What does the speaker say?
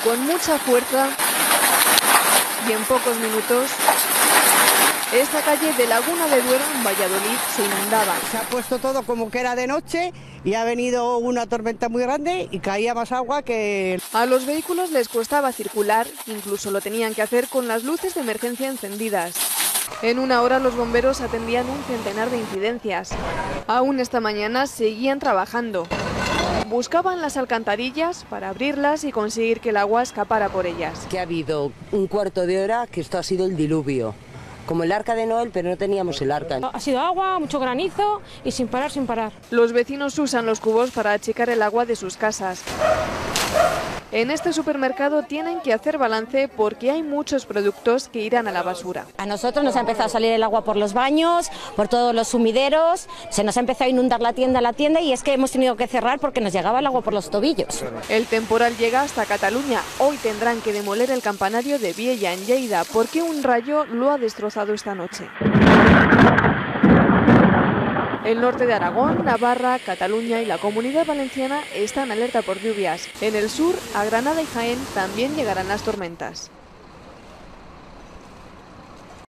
con mucha fuerza y en pocos minutos esta calle de Laguna de Duero en Valladolid se inundaba. Se ha puesto todo como que era de noche y ha venido una tormenta muy grande y caía más agua que... A los vehículos les costaba circular, incluso lo tenían que hacer con las luces de emergencia encendidas. En una hora los bomberos atendían un centenar de incidencias. Aún esta mañana seguían trabajando. Buscaban las alcantarillas para abrirlas y conseguir que el agua escapara por ellas. Que ha habido un cuarto de hora que esto ha sido el diluvio. Como el arca de Noé, pero no teníamos el arca. Ha sido agua, mucho granizo y sin parar, sin parar. Los vecinos usan los cubos para achicar el agua de sus casas. En este supermercado tienen que hacer balance porque hay muchos productos que irán a la basura. A nosotros nos ha empezado a salir el agua por los baños, por todos los sumideros, se nos ha empezado a inundar la tienda y es que hemos tenido que cerrar porque nos llegaba el agua por los tobillos. El temporal llega hasta Cataluña. Hoy tendrán que demoler el campanario de Viella en Lleida porque un rayo lo ha destrozado esta noche. El norte de Aragón, Navarra, Cataluña y la Comunidad Valenciana están en alerta por lluvias. En el sur, a Granada y Jaén también llegarán las tormentas.